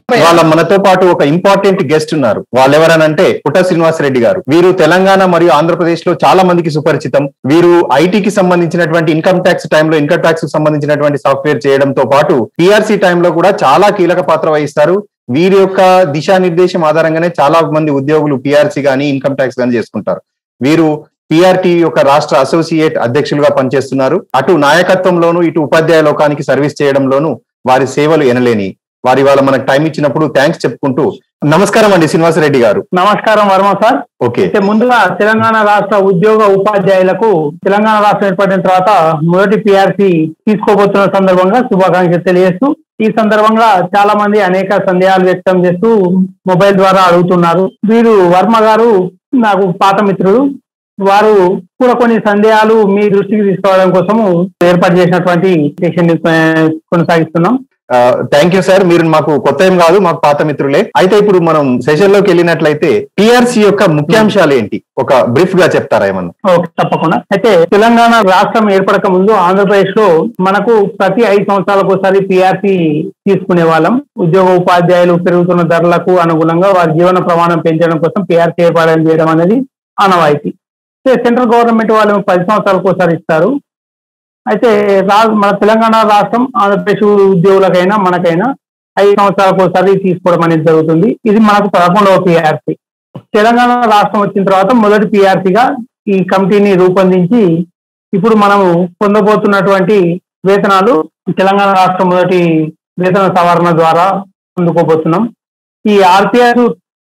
వాళ్ళ మనతో పాటు ఒక ఇంపార్టెంట్ గెస్ట్ ఉన్నారు. వాళ్ళు ఎవరనంటే పుట్ట శ్రీనివాస్ రెడ్డి గారు. వీరు తెలంగాణ మరియు ఆంధ్రప్రదేశ్ లో చాలా మందికి సుపరిచితం. వీరు ఐటీకి సంబంధించినటువంటి ఇన్కమ్ ట్యాక్స్ టైంలో ఇన్కమ్ ట్యాక్స్ కి సంబంధించినటువంటి సాఫ్ట్వేర్ చేయడంతో పాటు పిఆర్సీ టైంలో కూడా చాలా కీలక పాత్ర వహిస్తారు. వీరి యొక్క దిశానిర్దేశం ఆధారంగానే చాలా మంది ఉద్యోగులు పిఆర్సీ గానీ ఇన్కమ్ ట్యాక్స్ గానీ చేసుకుంటారు. వీరు పిఆర్టీ యొక్క రాష్ట్ర అసోసియేట్ అధ్యక్షులుగా పనిచేస్తున్నారు. అటు నాయకత్వంలోను ఇటు ఉపాధ్యాయ లోకానికి సర్వీస్ చేయడంలోను వారి సేవలు ఎనలేని. వారి వాళ్ళ మనకు టైం ఇచ్చినప్పుడు థ్యాంక్స్ చెప్పుకుంటూ, నమస్కారం అండి శ్రీనివాసరెడ్డి గారు. నమస్కారం వర్మ సార్. ఓకే, ముందుగా తెలంగాణ రాష్ట్ర ఉద్యోగ ఉపాధ్యాయులకు తెలంగాణ రాష్ట్రం ఏర్పడిన తర్వాత మొదటి పిఆర్సీ తీసుకోబోతున్న సందర్భంగా శుభాకాంక్షలు తెలియజేస్తూ, ఈ సందర్భంగా చాలా మంది అనేక సందేహాలు వ్యక్తం చేస్తూ మొబైల్ ద్వారా అడుగుతున్నారు. వీరు వర్మ గారు నాకు పాత మిత్రుడు. వారు కూడా కొన్ని సందేహాలు మీ దృష్టికి తీసుకోవడం కోసము ఏర్పాటు చేసినటువంటి సెషన్ కొనసాగిస్తున్నాం. Thank you sir. మీరు మాకు కొత్త ఏం కాదు, మాకు పాత మిత్రులే. అయితే ఇప్పుడు మనం సెషన్ లోకి వెళ్ళినట్లయితే పిఆర్సీ యొక్క ముఖ్యాంశాలు ఏంటి ఒక బ్రీఫ్ గా చెప్తారా ఏమన్నా? ఓకే, తప్పకుండా. అయితే తెలంగాణ రాష్ట్రం ఏర్పడక ముందు ఆంధ్రప్రదేశ్ లో మనకు ప్రతి 5 సంవత్సరాలకు ఒకసారి పిఆర్సీ తీసుకునే వాళ్ళం. ఉద్యోగ ఉపాధ్యాయులు పెరుగుతున్న ధరలకు అనుగుణంగా వారి జీవన ప్రమాణం పెంచడం కోసం పిఆర్సీ ఏర్పాటు చేయడం అనేది ఆనవాయితీ. సెంట్రల్ గవర్నమెంట్ వాళ్ళు 10 సంవత్సరాలకు ఒకసారి ఇస్తారు. అయితే మన తెలంగాణ రాష్ట్రం ఆంధ్రప్రదేశ్ ఉద్యోగులకైనా మనకైనా 5 సంవత్సరాలకు ఒకసారి తీసుకోవడం అనేది జరుగుతుంది. ఇది మనకు 11వ పిఆర్సీ. తెలంగాణ రాష్ట్రం వచ్చిన తర్వాత మొదటి పిఆర్సీగా ఈ కమిటీని రూపొందించి ఇప్పుడు మనము పొందబోతున్నటువంటి వేతనాలు తెలంగాణ రాష్ట్రం మొదటి వేతన సవరణ ద్వారా అందుకోబోతున్నాం. ఈ ఆర్పిఆర్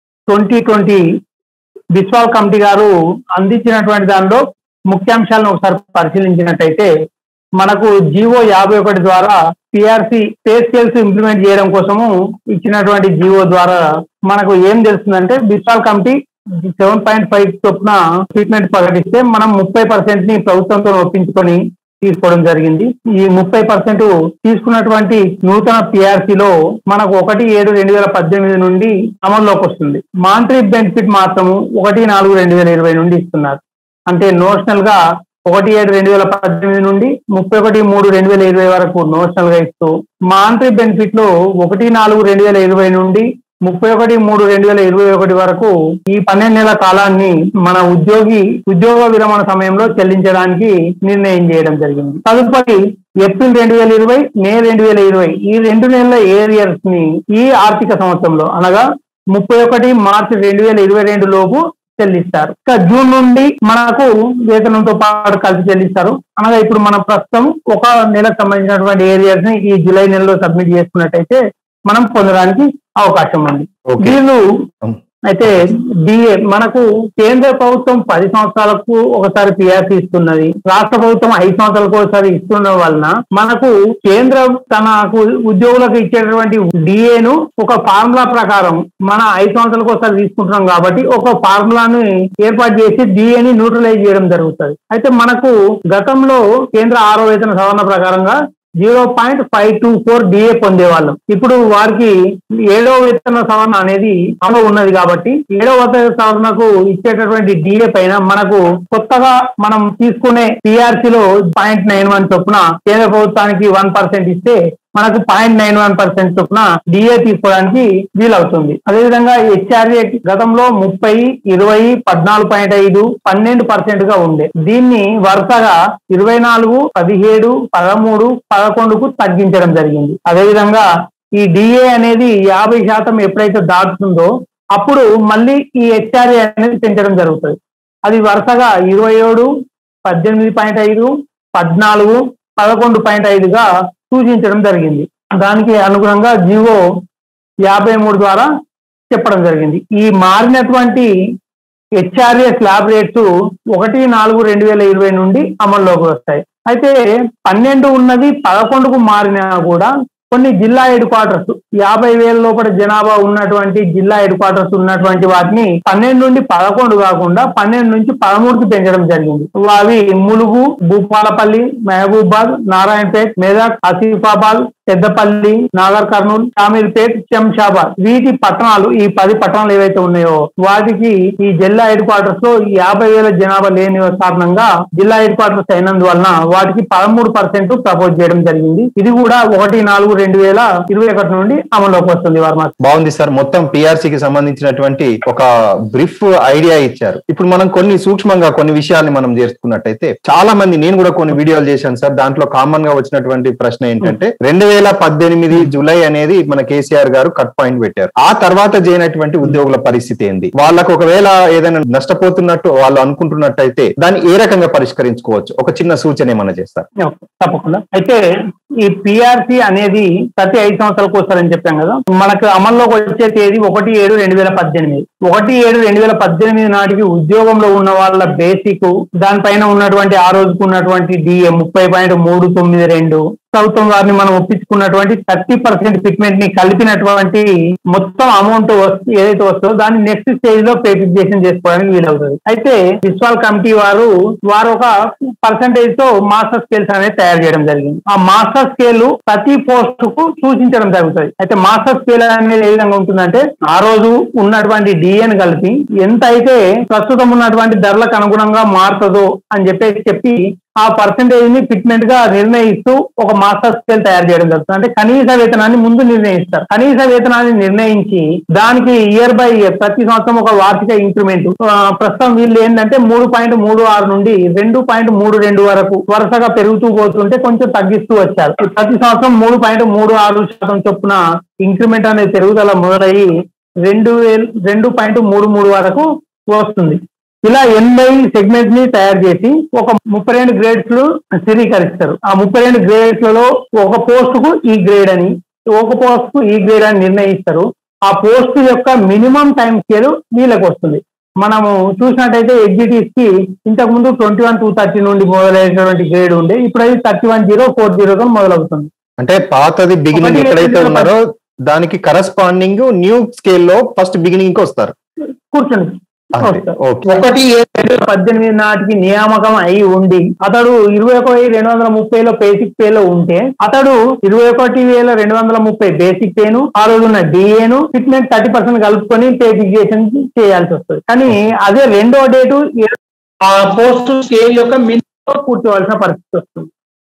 2020 బిస్వాల్ కమిటీ గారు అందించినటువంటి దానిలో ముఖ్యాంశాలను ఒకసారి పరిశీలించినట్టయితే మనకు జీవో 51 ద్వారా పిఆర్సీ పే స్కేల్స్ ఇంప్లిమెంట్ చేయడం కోసము ఇచ్చినటువంటి జీవో ద్వారా మనకు ఏం తెలుస్తుందంటే, బిస్వాల్ కమిటీ 7.5 చొప్పున ట్రీట్మెంట్ ప్రకటిస్తే మనం 30% ని ప్రభుత్వంతో ఒప్పించుకొని తీసుకోవడం జరిగింది. ఈ 30% తీసుకున్నటువంటి నూతన పిఆర్సీలో మనకు 1/7/2018 నుండి అమల్లోకి వస్తుంది. మాంత్రీ బెనిఫిట్ మాత్రము 1/4/2020 నుండి ఇస్తున్నారు. అంటే నోషనల్ గా 1/7/2018 నుండి 31/3/2020 వరకు నోషనల్ గా ఇస్తూ, మాంత్రీ బెనిఫిట్ లో 1/4/2020 నుండి 31/3/2021 వరకు ఈ 12 నెలల కాలాన్ని మన ఉద్యోగ విరమణ సమయంలో చెల్లించడానికి నిర్ణయం చేయడం జరిగింది. తదుపరి ఏప్రిల్ 2020, మే 2020 ఈ 2 నెలల ఏరియర్స్ ని ఈ ఆర్థిక సంవత్సరంలో అనగా 31 మార్చి 2022 లోపు చెల్లిస్తారు. ఇంకా జూన్ నుండి మనకు వేతనంతో పాటు కలిసి చెల్లిస్తారు. అనగా ఇప్పుడు మనం ప్రస్తుతం ఒక నెలకు సంబంధించినటువంటి ఏరియాస్ ని ఈ జూలై నెలలో సబ్మిట్ చేసుకున్నట్టయితే మనం పొందడానికి అవకాశం ఉంది. వీళ్ళు అయితే డిఏ మనకు కేంద్ర ప్రభుత్వం 10 సంవత్సరాలకు ఒకసారి పిఆర్సీ ఇస్తున్నది, రాష్ట్ర ప్రభుత్వం 5 సంవత్సరాలకు ఒకసారి ఇస్తున్న వలన మనకు కేంద్రం తనకు ఉద్యోగులకు ఇచ్చేటటువంటి డిఏను ఒక ఫార్ములా ప్రకారం మన 5 సంవత్సరాలకు ఒకసారి తీసుకుంటున్నాం కాబట్టి ఒక ఫార్ములాను ఏర్పాటు చేసి డిఏని న్యూట్రలైజ్ చేయడం జరుగుతుంది. అయితే మనకు గతంలో కేంద్ర 6వ వేతన సవరణ ప్రకారంగా 0.524 డిఏ పొందేవాళ్ళం. ఇప్పుడు వారికి 7వ వేతన సవరణ అనేది అమలు ఉన్నది కాబట్టి 7వ వేతన సవరణకు ఇచ్చేటటువంటి డిఏ పైన మనకు కొత్తగా మనం తీసుకునే పిఆర్సీలో 0.91 చొప్పున కేంద్ర ప్రభుత్వానికి 1% ఇస్తే మనకు 0.91% చొప్పున డిఏ తీసుకోవడానికి వీలవుతుంది. అదేవిధంగా హెచ్ఆర్ఏ గతంలో 30, 20, 14.5, 12% గా ఉండే. దీన్ని వరుసగా 24, 17, 13, 11కు తగ్గించడం జరిగింది. అదేవిధంగా ఈ డిఏ అనేది 50% ఎప్పుడైతే దాటుతుందో అప్పుడు మళ్ళీ ఈ హెచ్ఆర్ఏ అనేది పెంచడం జరుగుతుంది. అది వరుసగా 27, 18.5, 14, 11.5గా సూచించడం జరిగింది. దానికి అనుగుణంగా జీవో 53 ద్వారా చెప్పడం జరిగింది. ఈ మారినటువంటి హెచ్ఆర్ఏ స్లాబ్ రేట్స్ 1/4/2020 నుండి అమల్లోకి వస్తాయి. అయితే 12 ఉన్నది 11కు మారినా కూడా కొన్ని జిల్లా హెడ్ క్వార్టర్స్ 50,000 లోపల జనాభా ఉన్నటువంటి జిల్లా హెడ్ క్వార్టర్స్ ఉన్నటువంటి వాటిని 12 నుండి 11 కాకుండా 12 నుంచి 13కి పెంచడం జరిగింది. అవి ములుగు, భూపాలపల్లి, మహబూబాద్, నారాయణపేట్, మెదక్, ఆసిఫాబాద్, పెద్దపల్లి, నాగర్ కర్నూల్, షామీర్పేట్, శంషాబాద్ వీటి పట్టణాలు, ఈ 10 పట్టణాలు ఏవైతే ఉన్నాయో వాటికి ఈ జిల్లా హెడ్ క్వార్టర్స్ లో 50,000 జనాభా లేని కారణంగా జిల్లా హెడ్ క్వార్టర్స్ అయినందువలన వాటికి 13% ప్రపోజ్ చేయడం జరిగింది. ఇది కూడా 1/4/2021 నుండి అమల్లోకి వస్తుంది వర్మ. బాగుంది సార్, మొత్తం పిఆర్సీకి సంబంధించినటువంటి ఒక బ్రీఫ్ ఐడియా ఇచ్చారు. ఇప్పుడు మనం కొన్ని సూక్ష్మంగా కొన్ని విషయాల్ని మనం చేసుకున్నట్టయితే, చాలా మంది, నేను కూడా కొన్ని వీడియోలు చేశాను సార్, దాంట్లో కామన్ గా వచ్చినటువంటి ప్రశ్న ఏంటంటే 2018 జూలై అనేది మన కేసీఆర్ గారు కట్ పాయింట్ పెట్టారు. ఆ తర్వాత చేయనటువంటి ఉద్యోగుల పరిస్థితి ఏంది? వాళ్ళకు ఒకవేళ ఏదైనా నష్టపోతున్నట్టు వాళ్ళు అనుకుంటున్నట్టయితే దాన్ని ఏ రకంగా పరిష్కరించుకోవచ్చు? ఒక చిన్న సూచన ఏమన్నా చేస్తారు? తప్పకుండా. అయితే ఈ పిఆర్సీ అనేది ప్రతి 5 సంవత్సరాలకు వస్తారని చెప్పాం కదా. మనకు అమల్లోకి వచ్చే తేదీ 1/7/2018. 1/7/2018 నాటికి ఉద్యోగంలో ఉన్న వాళ్ళ బేసిక్, దానిపైన ఉన్నటువంటి ఆ రోజుకు ఉన్నటువంటి డిఏ 30.392, ప్రభుత్వం వారిని మనం ఒప్పించుకున్నటువంటి 30% ఫిట్మెంట్ ని కలిపినటువంటి మొత్తం అమౌంట్ ఏదైతే వస్తుందో దాన్ని నెక్స్ట్ స్టేజ్ లో పేటిఫికేషన్ చేసుకోవడానికి వీలవుతుంది. అయితే విశ్వాల్ కమిటీ వారు ఒక పర్సంటేజ్ తో మాస్టర్ స్కేల్స్ అనేది తయారు చేయడం జరిగింది. ఆ మాస్టర్ స్కేల్ ప్రతి పోస్ట్ కు సూచించడం జరుగుతుంది. అయితే మాస్టర్ స్కేల్ అనేది ఏ విధంగా ఉంటుందంటే, ఆ రోజు ఉన్నటువంటి డిఏని కలిపి ఎంత అయితే ప్రస్తుతం ఉన్నటువంటి ధరలకు అనుగుణంగా మారుతుందో అని చెప్పి ఆ పర్సంటేజ్ ని ఫిట్మెంట్ గా నిర్ణయిస్తూ ఒక మాస్టర్ స్కేల్ తయారు చేయడం జరుగుతుంది. అంటే కనీస వేతనాన్ని ముందు నిర్ణయిస్తారు. కనీస వేతనాన్ని నిర్ణయించి దానికి ఇయర్ బై ఇయర్ ప్రతి సంవత్సరం ఒక వార్షిక ఇంక్రిమెంట్, ప్రస్తుతం వీళ్ళు ఏంటంటే 3.36 నుండి 2.32 వరకు వరుసగా పెరుగుతూ పోతుంటే కొంచెం తగ్గిస్తూ వచ్చారు. ప్రతి సంవత్సరం 3.36% చొప్పున ఇంక్రిమెంట్ అనేది పెరుగుదల మొదలయ్యి 2.33 వరకు వస్తుంది. ఇలా 80 సెగ్మెంట్ ని తయారు చేసి ఒక 32 గ్రేడ్స్ లో స్థిరీకరిస్తారు. ఆ 32 గ్రేడ్స్ లలో ఒక పోస్ట్ కు ఈ గ్రేడ్ అని, ఒక పోస్ట్ కు ఈ గ్రేడ్ అని నిర్ణయిస్తారు. ఆ పోస్ట్ యొక్క మినిమం టైం స్కేల్ వీళ్ళకి వస్తుంది. మనము చూసినట్టయితే ఎగ్జిక్యూటివ్స్ కి ఇంతకు ముందు 21-230 నుండి మొదలైనటువంటి గ్రేడ్ ఉండే, ఇప్పుడు అది 31-040 మొదలవుతుంది. అంటే పాతది బిగినింగ్ ఎక్కడైతే ఉన్నారో దానికి కరస్పాండింగ్ న్యూ స్కేల్ లో ఫస్ట్ బిగినింగ్ కి వస్తారు. కూర్చోండి. 1/7/2018 నాటికి నియామకం అయి ఉండి అతడు 21,230 బేసిక్ పే లో ఉంటే, అతడు 21,230 బేసిక్ పేను, ఆ రోజున్న డిఏను ఫిట్మెంట్ 30% కలుపుకొని పే ఫిక్సేషన్ చేయాల్సి వస్తుంది. కానీ అదే రెండో డేటు ఆ పోస్ట్ స్కేల్ యొక్క మినిమం కూర్చోవలసిన పరిస్థితి వస్తుంది.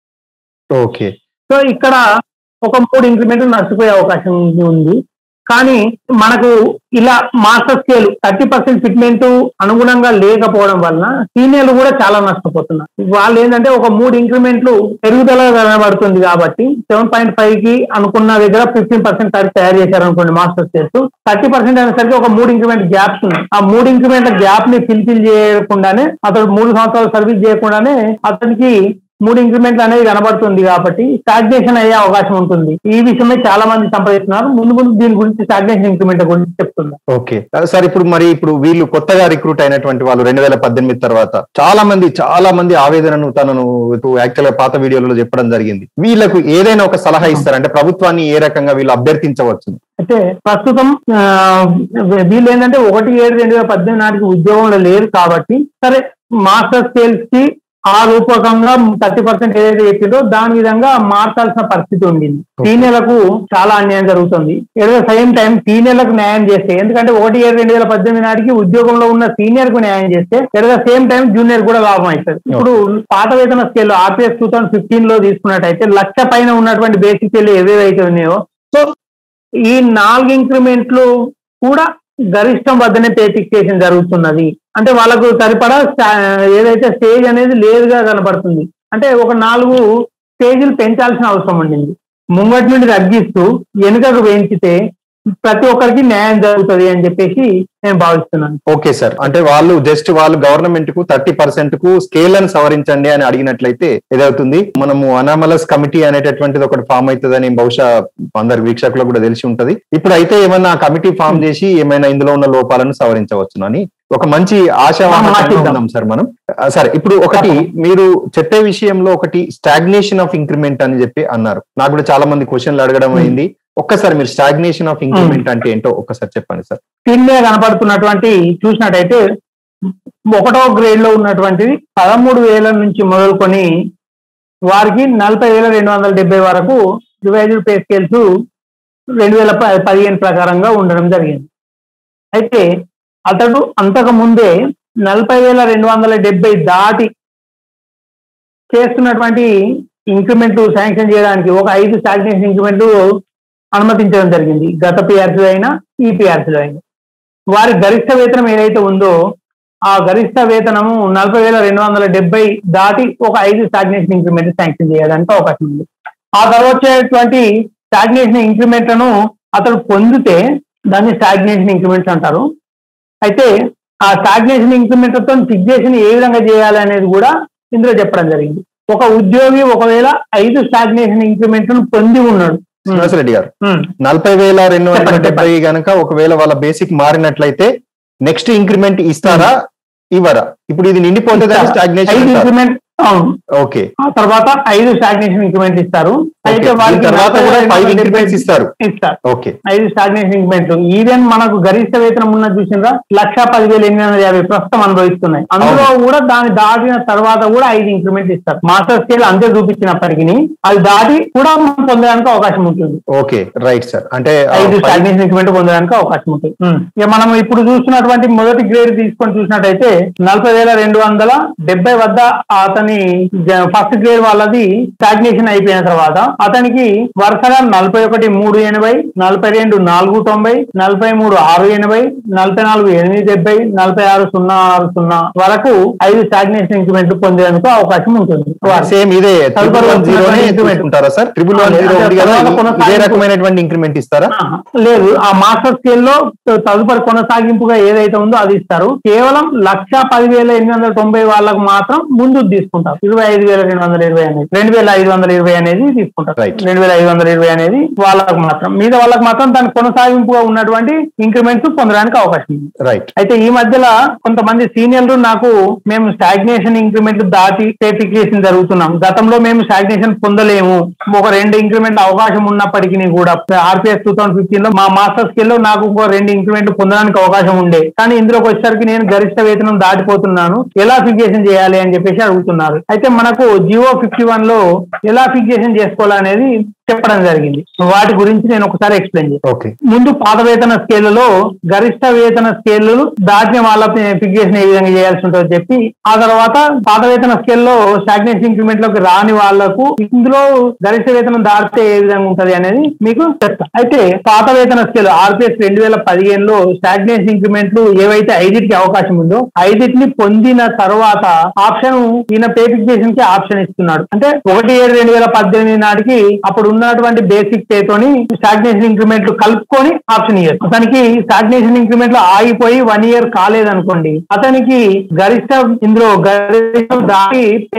ఓకే. సో ఇక్కడ ఒక 3 ఇంక్రిమెంట్ నష్టపోయే అవకాశం ఉంది. కానీ మనకు ఇలా మాస్టర్ స్కేల్ 30% ఫిట్మెంట్ అనుగుణంగా లేకపోవడం వలన సీనియర్లు కూడా చాలా నష్టపోతున్నారు. వాళ్ళు ఏంటంటే ఒక 3 ఇంక్రిమెంట్లు పెరుగుదల కనబడుతుంది కాబట్టి 7.5 కి అనుకున్న దగ్గర 15% తయారు చేశారు అనుకోండి మాస్టర్ స్కేల్స్. 30% అనేసరికి ఒక 3 ఇంక్రిమెంట్ గ్యాప్స్ ఉన్నాయి. ఆ 3 ఇంక్రిమెంట్ల గ్యాప్ ని ఫిల్ చేయకుండానే, అతడు 3 సంవత్సరాలు సర్వీస్ చేయకుండానే అతనికి 3 ఇంక్రిమెంట్లు అనేది కనబడుతుంది కాబట్టి స్టాగ్నేషన్ అయ్యే అవకాశం ఉంటుంది. ఈ విషయమే చాలా మంది సంప్రదిస్తున్నారు. ముందు దీని గురించి స్టాగ్నేషన్ ఇంక్రిమెంట్ గురించి చెప్తున్నారు. ఓకే సార్, ఇప్పుడు వీళ్ళు కొత్తగా రిక్రూట్ అయినటువంటి వాళ్ళు 2018 తర్వాత చాలా మంది ఆవేదనను తనను యాక్చువల్ గా పాత వీడియోలలో చెప్పడం జరిగింది. వీళ్ళకు ఏదైనా ఒక సలహా ఇస్తారంటే ప్రభుత్వాన్ని ఏ రకంగా వీళ్ళు అభ్యర్థించవచ్చు? అయితే ప్రస్తుతం వీళ్ళు ఏంటంటే 1/7/2018 నాటికి ఉద్యోగంలో లేరు కాబట్టి సరే మాస్టర్ స్కేల్స్ కి ఆ రూపకంగా 30% ఏదైతే చెప్పిందో దాని విధంగా మార్చాల్సిన పరిస్థితి ఉండింది. సీనియర్లకు చాలా అన్యాయం జరుగుతుంది. ఎట్ ద సేమ్ టైం సీనియర్లకు న్యాయం చేస్తే, ఎందుకంటే 1/7/2018 నాటికి ఉద్యోగంలో ఉన్న సీనియర్ కు న్యాయం చేస్తే at the same time junior కూడా లాభం అవుతుంది. ఇప్పుడు పాత వేతన స్కేల్ ఆర్పిఎస్ 2015 లో తీసుకున్నట్టయితే 1,00,000 పైన ఉన్నటువంటి బేసిక్ స్కేల్ ఏవేవైతే ఉన్నాయో, సో ఈ 4 ఇంక్రిమెంట్లు కూడా గరిష్టం వద్దనే పే ఫిక్సేషన్ జరుగుతున్నది. అంటే వాళ్ళకు సరిపడా ఏదైతే స్టేజ్ అనేది లేదుగా కనబడుతుంది. అంటే ఒక 4 స్టేజీలు పెంచాల్సిన అవసరం ఉండింది. ముంగటి నుండి తగ్గిస్తూ వెనుకకు పెంచితే ప్రతి ఒక్కరికి న్యాయం జరుగుతుంది అని చెప్పేసి నేను భావిస్తున్నాను. ఓకే సార్, అంటే వాళ్ళు గవర్నమెంట్ కు 30% కు స్కేల్ అని సవరించండి అని అడిగినట్లయితే ఏదవుతుంది, మనము అనామలస్ కమిటీ అనేటటువంటిది ఒకటి ఫామ్ అవుతుందని బహుశా అందరి వీక్షకులకు కూడా తెలిసి ఉంటది. ఇప్పుడు అయితే ఏమన్నా కమిటీ ఫామ్ చేసి ఏమైనా ఇందులో ఉన్న లోపాలను సవరించవచ్చునని ఒక మంచి ఆశావాహంగా ఉన్నాం సార్ మనం. సరే, ఇప్పుడు ఒకటి మీరు చెప్పే విషయంలో ఒకటి స్టాగ్నేషన్ ఆఫ్ ఇంక్రిమెంట్ అని చెప్పి అన్నారు. నాకు కూడా చాలా మంది క్వశ్చన్లు అడగడం అయింది. ఒక్కసారి మీరు స్టాగ్నేషన్ ఆఫ్ ఇంక్రిమెంట్ అంటే ఏంటో ఒక్కసారి చెప్పండి సార్. స్క్రీన్ మీద కనపడుతున్నటువంటి చూసినట్టయితే 1వ గ్రేడ్ లో ఉన్నటువంటి 13,000 నుంచి మొదలుకొని వారికి 40,270 వరకు రివైజ్డ్ పే స్కేల్స్ 2015 ప్రకారంగా ఉండడం జరిగింది. అయితే అతడు అంతకు ముందే 40,270 దాటి చేస్తున్నటువంటి ఇంక్రిమెంట్ శాంక్షన్ చేయడానికి ఒక 5 స్టాగ్నేషన్ ఇంక్రిమెంట్లు అనుమతించడం జరిగింది. గత పిఆర్సీలో అయినా ఈ పిఆర్సీలో అయినా వారి గరిష్ట వేతనం ఏదైతే ఉందో ఆ గరిష్ట వేతనము 40,270 దాటి ఒక 5 స్టాగ్నేషన్ ఇంక్రిమెంట్ శాంక్షన్ చేయడానికి అవకాశం ఉంది. ఆ తర్వాత వచ్చేటువంటి స్టాగ్నేషన్ ఇంక్రిమెంట్లను అతడు పొందితే దాన్ని స్టాగ్నేషన్ ఇంక్రిమెంట్స్ అంటారు. అయితే ఆ స్టాగ్నేషన్ ఇంక్రిమెంట్లతో ఫిక్సేషన్ ఏ విధంగా చేయాలి అనేది కూడా ఇందులో చెప్పడం జరిగింది. ఒక ఉద్యోగి ఒకవేళ 5 స్టాగ్నేషన్ ఇంక్రిమెంట్లను పొంది ఉన్నాడు శ్రీనివాసరెడ్డి గారు, 40,270 గనక ఒకవేళ వాళ్ళ బేసిక్ మారినట్లయితే నెక్స్ట్ ఇంక్రిమెంట్ ఇస్తారా ఇవ్వరా? ఇప్పుడు ఇది నిండిపోతే స్టాగ్నేషన్ ఇంక్రిమెంట్ అవును. ఓకే, ఆ తర్వాత 5 స్టాగ్నేషన్ ఇంక్రిమెంట్ ఇస్తారు. అయితే వారి తర్వాత కూడా 5 ఇంక్రిమెంట్స్ ఇస్తారు. ఓకే, 5 స్టాగ్నేషన్ ఇంక్రిమెంట్లు. ఈవెన్ మనకు గరిష్ట వేతనం ఉన్న చూసినరా 1,10,850 ప్రస్తుతం అనుభవిస్తున్నాయి. అందులో కూడా దాన్ని దాటిన తర్వాత కూడా 5 ఇంక్రిమెంట్ ఇస్తారు. మాస్టర్ స్కేల్ అంతే చూపించినప్పటికీ అది దాటి కూడా మనం పొందడానికి అవకాశం ఉంటుంది. Okay, right sir. అంటే 5 స్టాగ్నేషన్ ఇంక్రిమెంట్ పొందడానికి అవకాశం ఉంటుంది. ఇక మనం ఇప్పుడు చూస్తున్నటువంటి మొదటి గ్రేడ్ తీసుకొని చూసినట్టయితే 40,270 వద్ద అతని ఫస్ట్ గ్రేడ్ వాళ్ళది స్టాగ్నేషన్ అయిపోయిన తర్వాత అతనికి వరుసగా 41,380, 42,490, 43,680, 44,870, 46,060 వరకు 5 స్టాగ్నేషన్ ఇంక్రిమెంట్ పొందేందుకు అవకాశం ఉంటుంది. సేమ్ ఇదే రకమైనటువంటి ఇంక్రిమెంట్ ఇస్తారా? లేదు, ఆ మాస్టర్ స్కేల్లో తదుపరి కొనసాగింపుగా ఏదైతే ఉందో అది ఇస్తారు. కేవలం 1,10,890 వాళ్ళకు మాత్రం ముందు తీసుకుంటారు. 25,220 అనేది 2,520 అనేది తీసుకుంటారు. 2,520 అనేది వాళ్ళకు మాత్రం, మీద వాళ్ళకి మాత్రం దాని కొనసాగింపుగా ఉన్నటువంటి ఇంక్రిమెంట్స్ పొందడానికి అవకాశం ఉంది. రైట్. అయితే ఈ మధ్యలో కొంతమంది సీనియర్లు నాకు మేము స్టాగ్నేషన్ ఇంక్రిమెంట్ దాటి ఫిక్సేషన్ జరుగుతున్నాం, గతంలో మేము స్టాగ్నేషన్ పొందలేము, ఒక 2 ఇంక్రిమెంట్ అవకాశం ఉన్నప్పటికీ కూడా ఆర్పిఎస్ 2015 లో మా మాస్టర్ స్కేల్ లో నాకు ఇంకో 2 ఇంక్రిమెంట్ పొందడానికి అవకాశం ఉండే, కానీ ఇందులోకి వచ్చేసరికి నేను గరిష్ట వేతనం దాటిపోతున్నాను, ఎలా ఫిక్సేషన్ చేయాలి అని చెప్పేసి అడుగుతున్నారు. అయితే మనకు జియో 51 లో ఎలా ఫిక్సేషన్ చేసుకోవాలనేది చెప్పడం జరిగింది. వాటి గురించి నేను ఒకసారి ఎక్స్ప్లెయిన్ చేస్తాను. ముందు పాత వేతన స్కేళ్లలో గరిష్ట వేతన స్కేళ్లు దాటిన వాళ్ళ ఫిక్సేషన్ ఏ విధంగా చేయాల్సి ఉంటుందో చెప్పి, ఆ తర్వాత పాత వేతన స్కేల్లో స్టాగ్నేషన్ ఇంక్రిమెంట్ లోకి రాని వాళ్లకు ఇందులో గరిష్ట వేతనం దాటితే ఏ విధంగా ఉంటది అనేది మీకు చెప్తాను. అయితే పాత వేతన స్కేల్ ఆర్పిఎస్ 2015 లో స్టాగ్నేషన్ ఇంక్రిమెంట్లు ఏవైతే 5కి అవకాశం ఉందో 5ని పొందిన తర్వాత ఆప్షన్ ఈయన పే ఫిక్సేషన్ కి ఆప్షన్ ఇస్తున్నాడు. అంటే 1/7/2018 నాటికి అప్పుడు ఉన్నటువంటి బేసిక్ పే తోని స్టాగ్నేషన్ ఇంక్రిమెంట్లు కలుపుకొని ఆప్షన్ ఇయ్యరు. అతనికి స్టాగ్నేషన్ ఇంక్రిమెంట్ లో ఆగిపోయి 1 ఇయర్ కాలేదనుకోండి, అతనికి ఇందులో గరిష్టం దాటి పే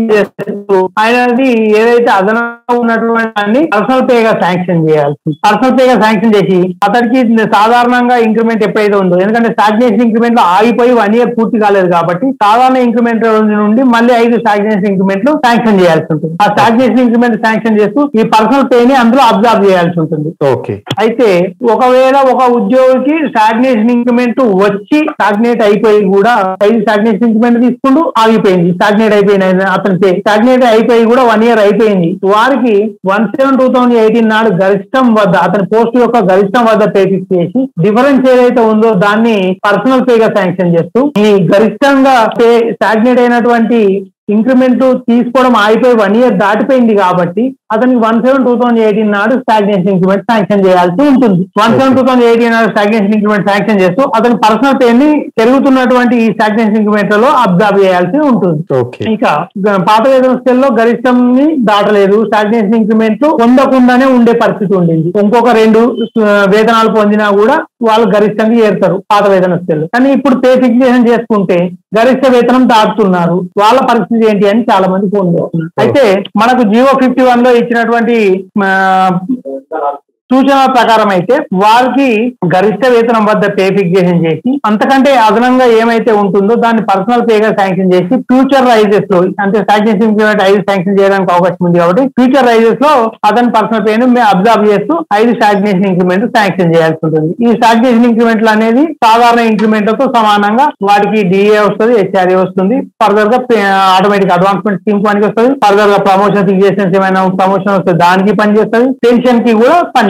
ఆయనది ఏదైతే అదనంగా ఉన్నటువంటి పర్సనల్ పేగా శాంక్షన్ చేయాల్సి, పర్సనల్ పేగా శాంక్షన్ చేసి అతనికి సాధారణంగా ఇంక్రిమెంట్ ఎప్పుడైతే ఉందో, ఎందుకంటే స్టాగ్నేషన్ ఇంక్రిమెంట్ లో ఆగిపోయి 1 ఇయర్ పూర్తి కాలేదు కాబట్టి సాధారణ ఇంక్రిమెంట్ నుండి మళ్ళీ 5 స్టాగ్నేషన్ ఇంక్రిమెంట్లు శాంక్షన్ చేయాల్సి ఉంటుంది. ఆ స్టాగ్నేషన్ ఇంక్రిమెంట్ శాంక్షన్ చేస్తూ ఈ పర్సనల్ పేని అందులో అబ్జర్వ్ చేయాల్సి ఉంటుంది. అయితే ఒకవేళ ఒక ఉద్యోగికి స్టాగ్నేషన్ ఇంక్రిమెంట్ వచ్చి స్టాగ్నేట్ అయిపోయి కూడా 5 స్టాగ్నేషన్ ఇంక్రిమెంట్ తీసుకుంటూ ఆగిపోయింది, స్టాగ్నేట్ అయిపోయిన అతని పే స్టాగ్నేట్ అయిపోయి కూడా 1 ఇయర్ అయిపోయింది, వారికి 1/7/2018 నాడు గరిష్టం వద్ద అతని పోస్ట్ యొక్క గరిష్టం వద్ద పే ఫిక్స్ చేసి డిఫరెన్స్ ఏదైతే ఉందో దాన్ని పర్సనల్ పేగా శాంక్షన్ చేస్తూ ఈ గరిష్టంగా పే స్టాగ్నేట్ అయినటువంటి ఇంక్రిమెంట్ తీసుకోవడం ఆగిపోయి 1 ఇయర్ దాటిపోయింది కాబట్టి అతనికి 1/7/2018 నాడు స్టాగ్నేషన్ ఇంక్రిమెంట్ శాంక్షన్ చేయాల్సి ఉంటుంది. 1/7/2018 నాడు స్టాగ్నేషన్ ఇంక్రిమెంట్ శాంక్షన్ చేస్తూ అతని పర్సనల్ పేని పెరుగుతున్నటువంటి ఈ స్టాగ్నేషన్ ఇంక్రిమెంట్ లలో అబ్జర్వ్ చేయాల్సి ఉంటుంది. ఇక పాత వేతన స్కేల్లో గరిష్టం దాటలేదు, స్టాగ్నేషన్ ఇంక్రిమెంట్ పొందకుండానే ఉండే పరిస్థితి ఉండింది. ఇంకొక 2 వేతనాలు పొందినా కూడా వాళ్ళు గరిష్టంగా చేరుతారు పాత వేతన స్కేల్. కానీ ఇప్పుడు పే ఫిక్సేషన్ చేసుకుంటే గరిష్ట వేతనం దాటుతున్నారు, వాళ్ళ పరిస్థితి ఏంటి అని చాలా మంది ఫోన్ చేస్తున్నారు. అయితే మనకు జియో 51 లో ఇచ్చినటువంటి సూచన ప్రకారం అయితే వారికి గరిష్ట వేతనం వద్ద పే ఫిక్సేషన్ చేసి అంతకంటే అదనంగా ఏమైతే ఉంటుందో దాన్ని పర్సనల్ పేగా శాంక్షన్ చేసి ఫ్యూచర్ రైజెస్ లో, అంటే స్టాగ్నేషన్ ఇంక్రిమెంట్ 5 శాంక్షన్ చేయడానికి అవకాశం ఉంది కాబట్టి ఫ్యూచర్ రైజెస్ లో అతని పర్సనల్ పేను అబ్జర్వ్ చేస్తూ 5 స్టాగ్నేషన్ ఇంక్రిమెంట్ శాంక్షన్ చేయాల్సి ఉంటుంది. ఈ స్టాగ్నేషన్ ఇంక్రిమెంట్లు అనేది సాధారణ ఇంక్రిమెంట్లతో సమానంగా వాటికి డిఏ వస్తుంది, హెచ్ఆర్ఏ వస్తుంది, ఫర్దర్ గా ఆటోమేటిక్ అడ్వాన్స్మెంట్ స్కీమ్ పనికి వస్తుంది, ఫర్దర్ గా ప్రమోషన్ ఫిక్సేషన్స్ ఏమైనా ప్రమోషన్ వస్తుంది దానికి పనిచేస్తుంది, పెన్షన్ కి కూడా పనిచేస్తుంది.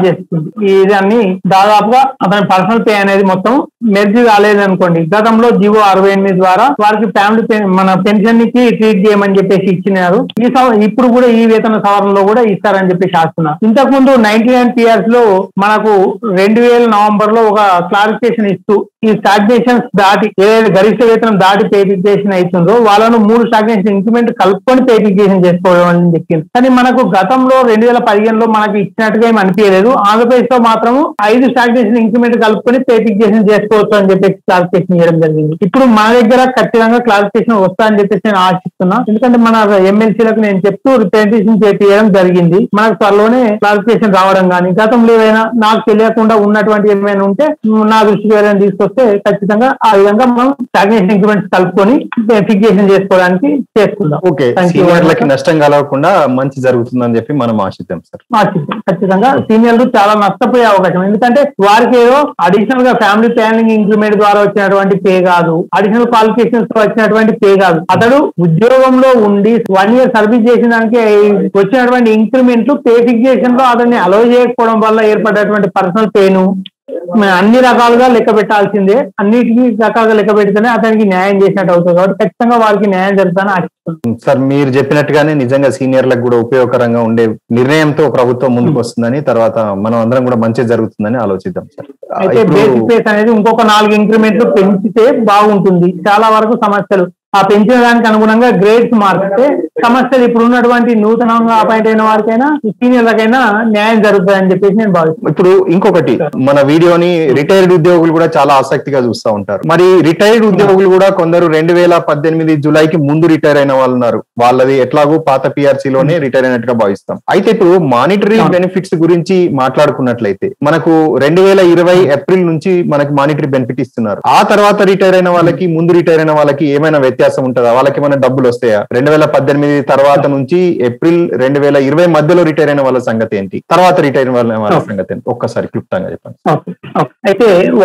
చేస్తుంది. ఇదాన్ని దాదాపుగా అతని పర్సనల్ పే అనేది మొత్తం మెర్జ్ కాలేదు అనుకోండి. గతంలో జీవో 68 ద్వారా వారికి ఫ్యామిలీ మన పెన్షన్ కి ట్రీట్ చేయమని చెప్పేసి ఇచ్చినారు. ఇప్పుడు కూడా ఈ వేతన సవరణలో కూడా ఇస్తారని చెప్పేసి ఆస్తున్నారు. ఇంతకు ముందు 99 PRs లో మనకు 2000 నవంబర్ లో ఒక క్లారిఫికేషన్ ఇస్తూ ఈ స్టాగ్నేషన్స్ దాటి ఏదైతే గరిష్ట వేతనం దాటి పే ఫిక్సేషన్ అవుతుందో వాళ్ళను 3 స్టాగ్నేషన్ ఇంక్రిమెంట్ కలుపుకొని పే ఫిక్సేషన్ చేసుకోవడం అని చెప్పింది. కానీ మనకు గతంలో 2015లో మనకి ఇచ్చినట్టుగా ఏమి అనిపించలేదు. ఆంధ్రప్రదేశ్ లో మాత్రం 5 స్టాగ్నేషన్ ఇంక్రిమెంట్ కలుపుకొని పే ఫిక్సేషన్ చేసుకోవచ్చు అని చెప్పేసి క్లారిఫికేషన్ చేయడం జరిగింది. ఇప్పుడు మన దగ్గర ఖచ్చితంగా క్లారిఫికేషన్ వస్తాయని చెప్పేసి నేను ఆశిస్తున్నా. ఎందుకంటే మన ఎమ్మెల్సీలకు నేను చెప్తూ రిప్రజెంటేషన్ చేపించడం జరిగింది. మనకు త్వరలోనే క్లారిఫికేషన్ రావడం కానీ గతంలో ఏమైనా నాకు తెలియకుండా ఉన్నటువంటి ఏమైనా ఉంటే నా దృష్టికి ఏదైనా తీసుకొస్తే ఖచ్చితంగా ఆ విధంగా మనం స్టాగ్నేషన్ ఇంక్రిమెంట్స్ కలుపుకొని ఫిక్సేషన్ చేసుకోవడానికి చేసుకుందాం. ఓకే, సీనియర్లకి నష్టం కలగకుండా మంచి జరుగుతుందని చెప్పి మనం ఆశిద్దాం సార్. ఆశిద్దాం. ఖచ్చితంగా సీనియర్లు చాలా నష్టపోయే అవకాశం. ఎందుకంటే వారికి ఏదో అడిషనల్ గా ఫ్యామిలీ ప్లానింగ్ ఇంక్రిమెంట్ ద్వారా వచ్చినటువంటి పే కాదు, అడిషనల్ క్వాలిఫికేషన్స్ తో వచ్చినటువంటి పే కాదు. అతడు ఉద్యోగంలో ఉండి 1 year సర్వీస్ చేసిన దానికి వచ్చినటువంటి ఇంక్రిమెంట్లు పే ఫిక్సేషన్ లో అతన్ని అలౌ చేయకపోవడం వల్ల ఏర్పడేటువంటి పర్సనల్ పేను అన్ని రకాలుగా లెక్క పెట్టాల్సిందే. అన్నిటికీ రకాలుగా లెక్క పెడితేనే అతనికి న్యాయం చేసినట్టు అవుతుంది. కాబట్టి ఖచ్చితంగా వారికి న్యాయం జరుగుతుందని ఆశిస్తున్నాను. సార్, మీరు చెప్పినట్టుగానే నిజంగా సీనియర్లకు కూడా ఉపయోగకరంగా ఉండే నిర్ణయంతో ప్రభుత్వం ముందుకు వస్తుందని, తర్వాత మనం అందరం కూడా మంచి జరుగుతుందని ఆలోచిద్దాం సార్. అయితే బేసిక్ పేస్ అనేది ఇంకొక 4 ఇంక్రిమెంట్లు పెంచితే బాగుంటుంది. చాలా వరకు సమస్యలు ఆ పెంచిన దానికి అనుగుణంగా గ్రేడ్స్ మార్చితే సమస్యలు ఇప్పుడు ఉన్నటువంటి నూతనంగా అపాయింట్ అయిన వారికైనా సీనియర్లకైనా న్యాయం జరుగుతుందని చెప్పేసి నేను భావిస్తున్నాను. ఇప్పుడు ఇంకొకటి, మన వీడియోని రిటైర్డ్ ఉద్యోగులు కూడా చాలా ఆసక్తిగా చూస్తూ ఉంటారు. మరి రిటైర్డ్ ఉద్యోగులు కూడా కొందరు 2018 జూలైకి ముందు రిటైర్ అయిన వాళ్ళు ఉన్నారు. వాళ్ళది ఎట్లాగూ పాత PRC లోనే రిటైర్ అయినట్టుగా భావిస్తాం. అయితే ఇప్పుడు మానిటరీ బెనిఫిట్స్ గురించి మాట్లాడుకున్నట్లయితే మనకు 2020 ఏప్రిల్ నుంచి మనకి మానిటరీ బెనిఫిట్ ఇస్తున్నారు. ఆ తర్వాత రిటైర్ అయిన వాళ్ళకి ముందు రిటైర్ అయిన వాళ్ళకి ఏమైనా వ్యత్యాసం ఉంటుందా? వాళ్ళకి ఏమైనా డబ్బులు వస్తాయా? 2018 తర్వాత నుంచి ఏప్రిల్ 2020 మధ్యలో రిటైర్ అయిన వాళ్ళ సంగతి ఏంటి? తర్వాత రిటైర్ అయిన వాళ్ళ సంగతి ఏంటి? ఒక్కసారి క్లుప్తంగా చెప్పండి. అయితే